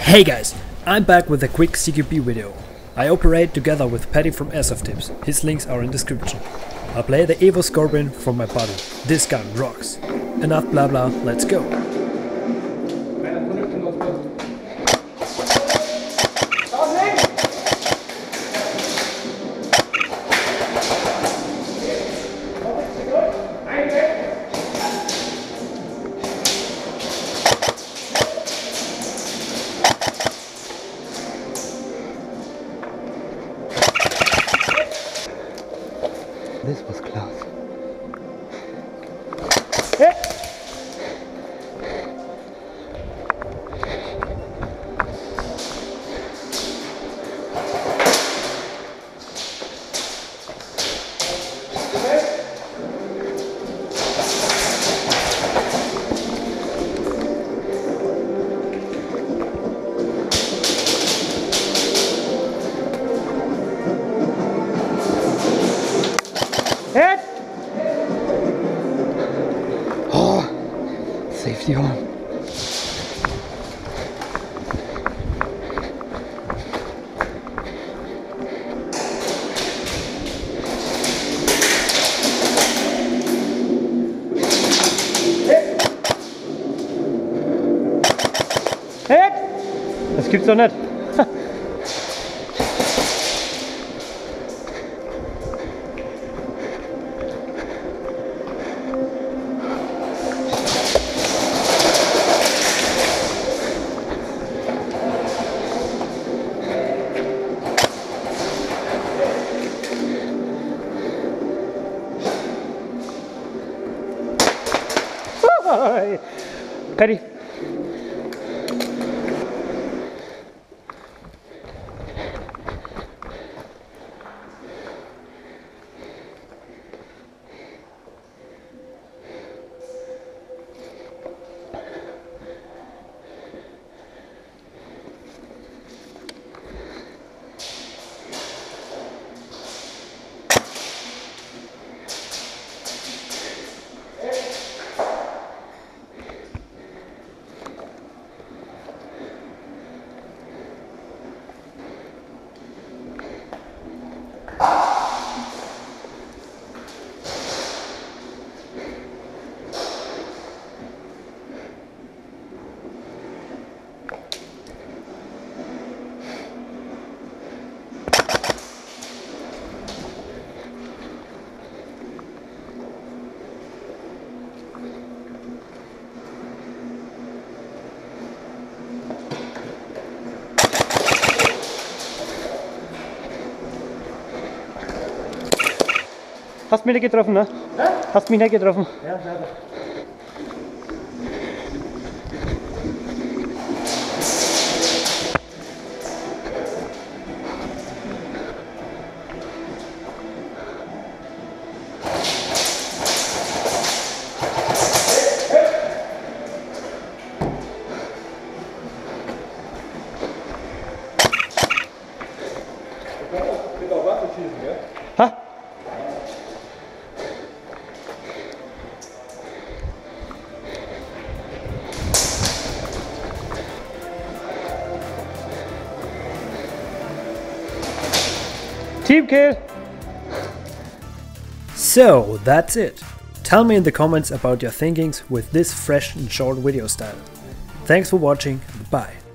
Hey guys, I'm back with a quick CQB video. I operate together with Paddy from Airsoft Tips, his links are in description. I play the Evo Scorpion from my buddy. This gun rocks. Enough blah blah, let's go. This was class. Hit! Oh, safety on. Hit! Das gibt's doch nicht. Paddy. Hast mich nicht getroffen, ne? Hä? Hast mich nicht getroffen. Ja, schade. Ha? Team kill! So, that's it. Tell me in the comments about your thinkings with this fresh and short video style. Thanks for watching, bye.